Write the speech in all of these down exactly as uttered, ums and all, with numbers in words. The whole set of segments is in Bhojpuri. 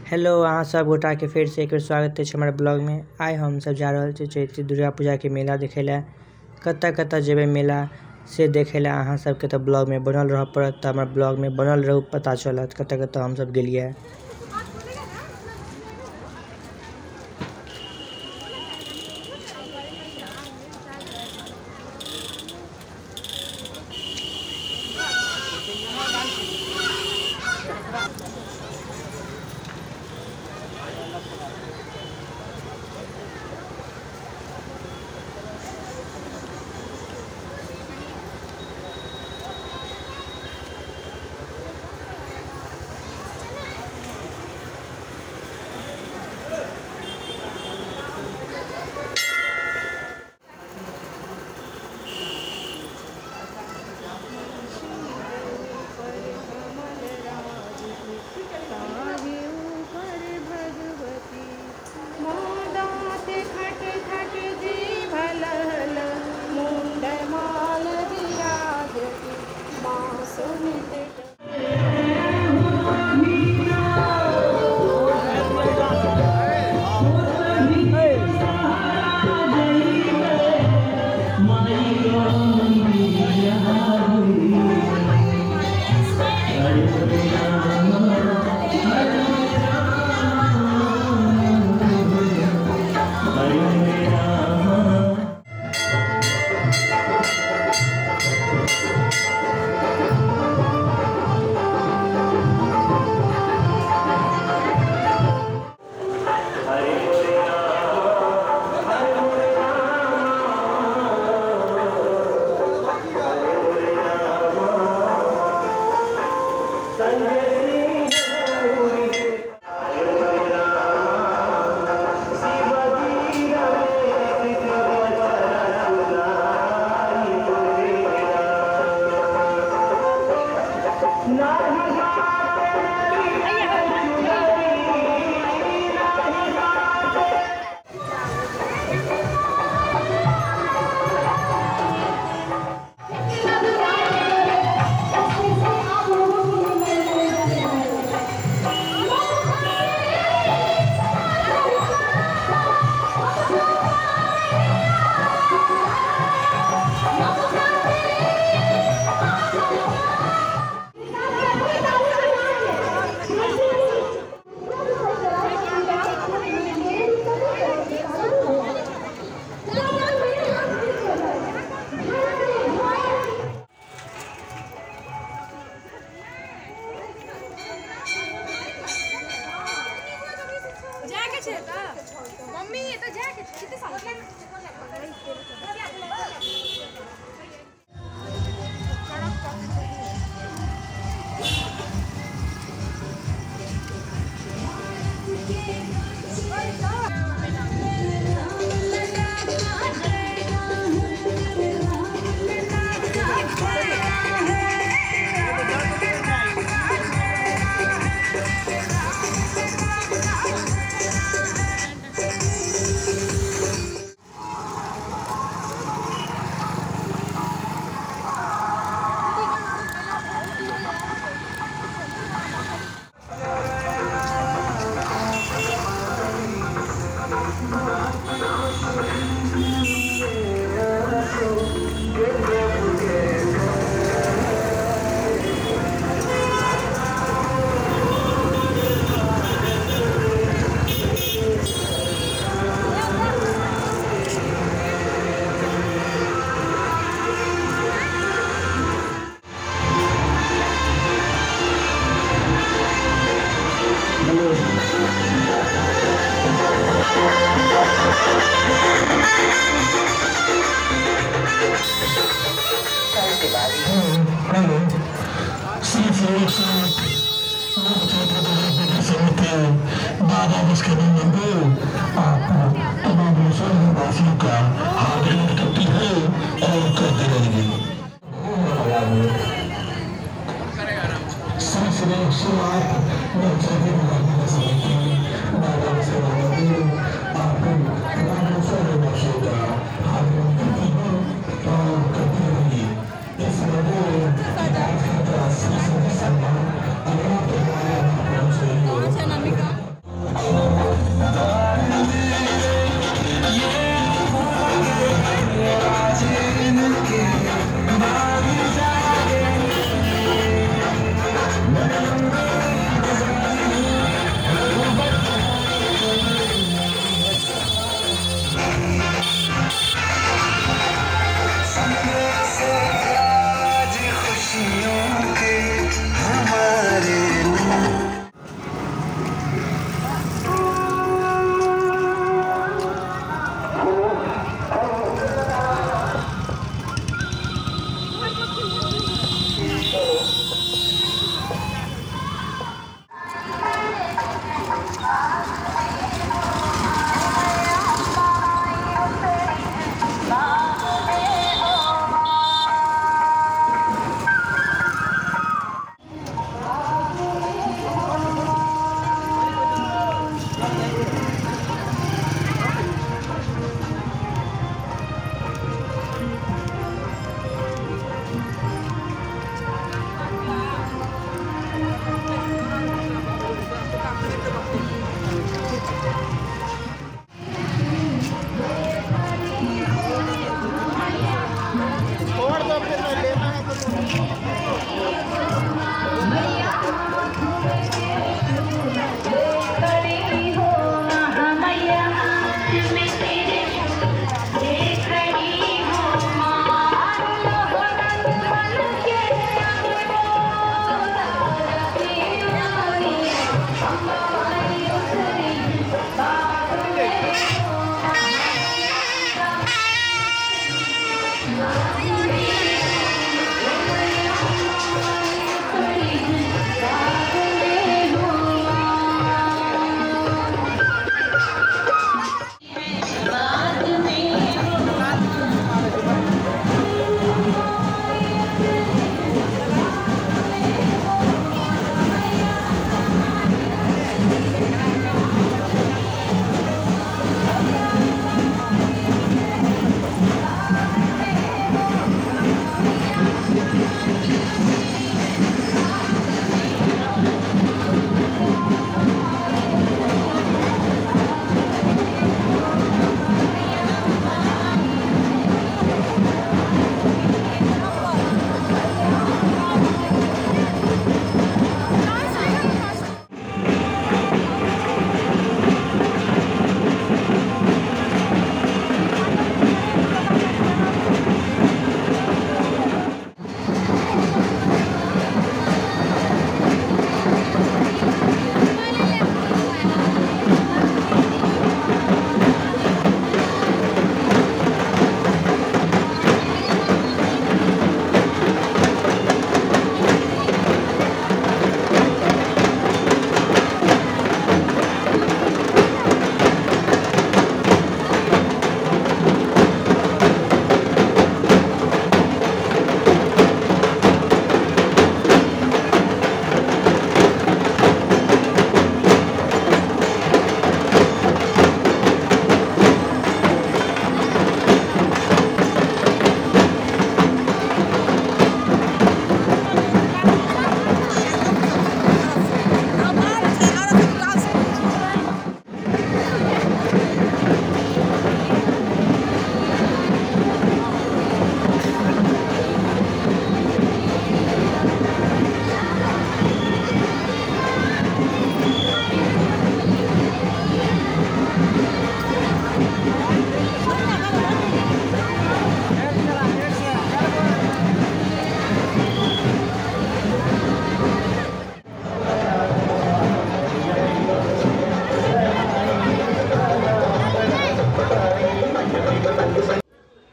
हेलो अहाँ सब गोटा के फिर से एक बेर स्वागत है हमारे ब्लॉग में। आइ हम सब जा रहे चैती दुर्गा पूजा के मेला देखे ला। कत कत जेबे मेला से देखे ला अहाँ सबके तो ब्लॉग में बनल रह पड़त। तो हमारे ब्लॉग में बनल रहू, पता चलत कत कत हम सब गेलिए। मम्मी ये तो जाके कितने साल की बाबा उसके मंदिर आपको तमाम मुसलमान वासियों का हाजिर करती है और करती रहेगी। श्री श्री शुरुआत में सभी बाबा समिति बाबा से मंदिर आपको तमाम मुसलमान वासियों का हाजिर करती है और करती रहेगी। इस मंदिर की दास का श्री श्री सम्मान अल्लाह के द्वारा पहुंच रही है।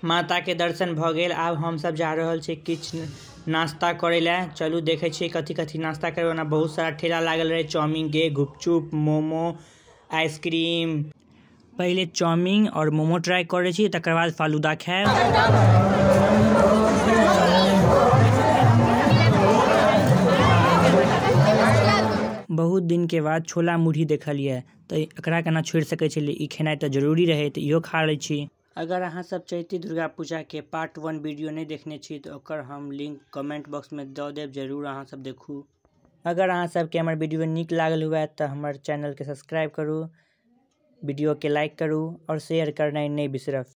माता के दर्शन भ गेल। आब हम सब जा रहल छी किछु नाश्ता करे ला। चलू देखे छी कथी कथी नाश्ता करे। ओना बहुत सारा ठेला लागल रहे, चाउमीन के, गुपचुप, मोमो, आइसक्रीम। पहले चाउमीन और मोमो ट्राई करे छी, तकर बाद फालूदा खाएब। बहुत दिन के बाद छोला मुढ़ी देखलिए, तो एकरा केना छोड़ सके छी, ई खेनाइ तो जरूरी रहे, तो इहो खा लै छी। अगर अहाँ सब चैती दुर्गा पूजा के पार्ट वन वीडियो नहीं देखने छी तो ओकर हम लिंक कमेंट बॉक्स में दऽ देब, जरूर अहाँ सब देखू। अगर अहाँ सबके हमर वीडियो नीक लागल हुए तो हमर चैनल के सब्सक्राइब करू, वीडियो के लाइक करू और शेयर करनाइ नहीं बिसरब।